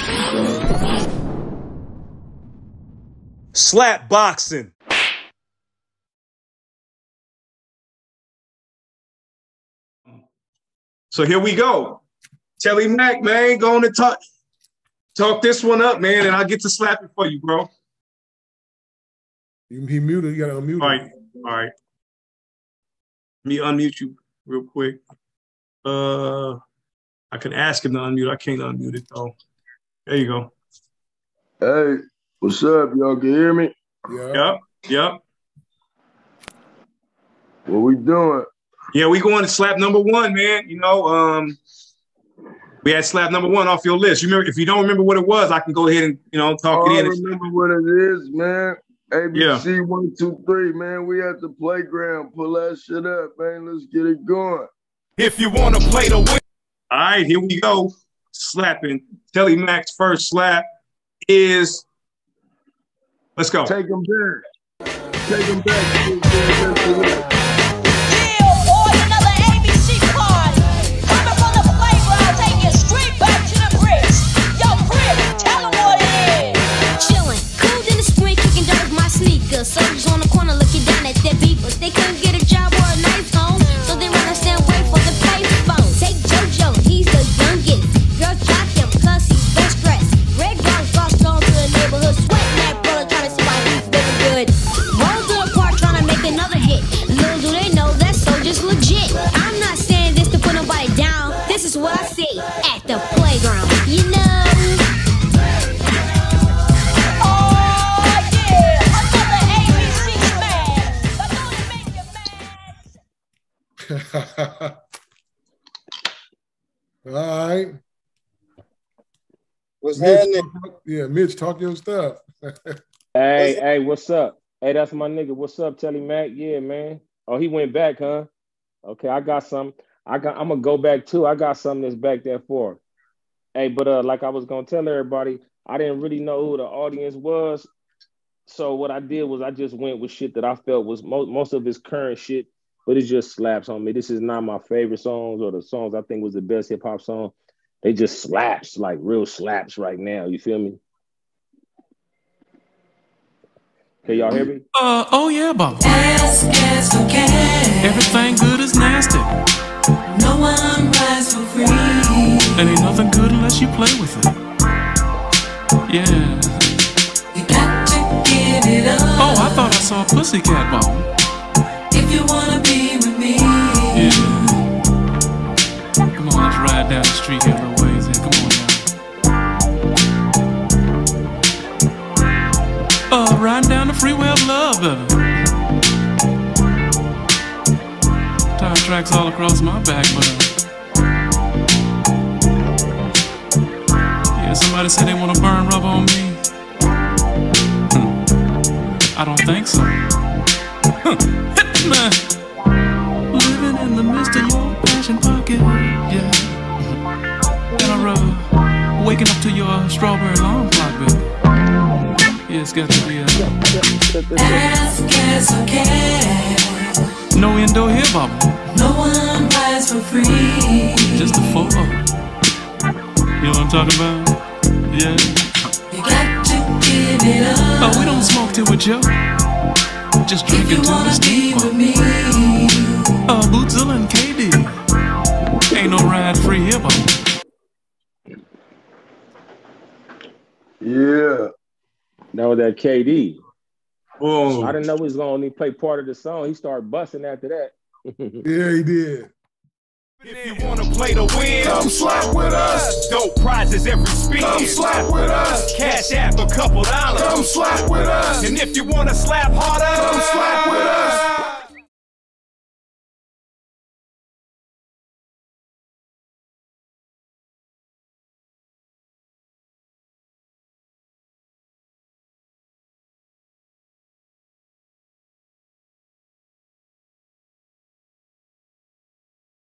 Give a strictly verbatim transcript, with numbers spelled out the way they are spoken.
Slap boxing. So here we go. Telly Mac, man, going to talk, talk this one up, man, and I'll get to slap it for you, bro. He, he muted. You got to unmute. All right, all right. Let me unmute you real quick. Uh, I can ask him to unmute. I can't unmute it though. There you go. Hey, what's up? Y'all can hear me? Yeah. Yep, yep. What we doing? Yeah, we going to slap number one, man. You know, um, we had slap number one off your list. You remember? If you don't remember what it was, I can go ahead and you know talk oh, it in. I remember what it is, man. A B C yeah. one, two, three, man. We at the playground. Pull that shit up, man. Let's get it going. If you want to play the win. All right, here we go. Slapping. Telly Mac's first slap is. Let's go. Take him back. Take him back. Soldiers on the corner looking down at their beavers. They couldn't get a job or a nice home, so they run and stand wait for the payphone. Take JoJo, he's the youngest. Girls jock him, cause he's best dressed. Red girls lost on to the neighborhood, sweating that brother, trying to see why he's feeling good. Roll to the park, trying to make another hit. Little do they know that soldier's legit. I'm not saying this to put nobody down. This is what I see at the playground. You know. All right. What's Mitch, happening? talk, yeah, Mitch, talk your stuff. Hey, What's hey, what's up? Hey, that's my nigga. What's up, Telly Mac? Yeah, man. Oh, he went back, huh? Okay, I got some. I got. I'm gonna go back too. I got something that's back there for him. Hey, but uh, like I was gonna tell everybody, I didn't really know who the audience was. So what I did was I just went with shit that I felt was most most of his current shit. But it just slaps on me. This is not my favorite songs or the songs I think was the best hip hop song. They just slaps, like real slaps right now. You feel me? Can y'all hear me? Uh, oh yeah, Baba. Ask, ask for cash. Everything good is nasty. No one rides for free. And ain't nothing good unless you play with it. Yeah. You got to give it up. Oh, I thought I saw a pussycat ball. If you wanna be with me. Yeah. Come on, let's ride down the street here a little ways in. Come on now. Uh, riding down the freeway of love, baby. Tire tracks all across my back, but uh, yeah, somebody said they want to burn rubber on me. I don't think so. Huh. Man. Living in the midst of your passion pocket, yeah. And I uh, waking up to your strawberry alarm clock, baby. Yeah, it's got to be a ask, ask for cash. No indoor here, Baba. No one rides for free. Just a photo. You know what I'm talking about? Yeah. You got to give it up. Oh, we don't smoke till we're Joe. Just drinking to the steam. Uh, Bootzilla and K D. Ain't no ride free here, Baba. Yeah. That was that K D. Oh. I didn't know he was gonna only play part of the song. He started busting after that. Yeah, he did. If you wanna play to win, come slap with us. Dope prizes every spin. Come slap with us. Cash app a couple dollars. Come slap with us. And if you wanna slap harder, come slap with us.